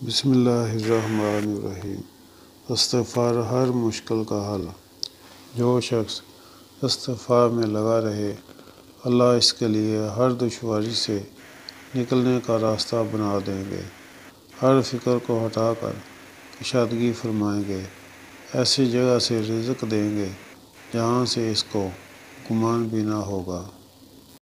बिस्मिल्लाहिर्रहमानिर्रहीम। इस्तिग़फ़ार हर मुश्किल का हल। जो शख्स इस्तिग़फ़ार में लगा रहे, अल्लाह इसके लिए हर दुश्वारी से निकलने का रास्ता बना देंगे। हर फ़िक्र को हटाकर कुशादगी फरमाएंगे। ऐसी जगह से रिज़्क़ देंगे जहाँ से इसको गुमान भी ना होगा।